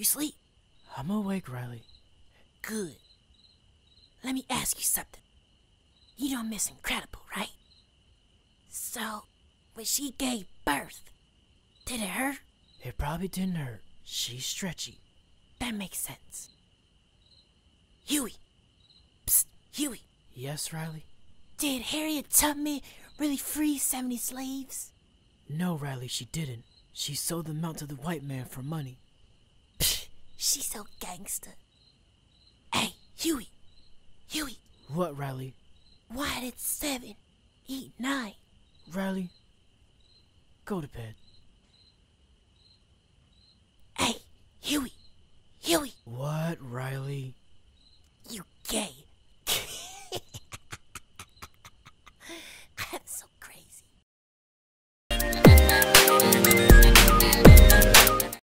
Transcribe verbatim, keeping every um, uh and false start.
You sleep? I'm awake, Riley. Good. Let me ask you something. You don't miss Incredible, right? So, when she gave birth, did it hurt? It probably didn't hurt. She's stretchy. That makes sense. Huey. Psst, Huey. Yes, Riley? Did Harriet Tubman really free seventy slaves? No, Riley, she didn't. She sold them out to the white man for money. Psh, she's so gangster. Hey, Huey. Huey. What, Riley? Why did seven eat nine? Riley, go to bed. Hey, Huey. Huey. What, Riley? You gay.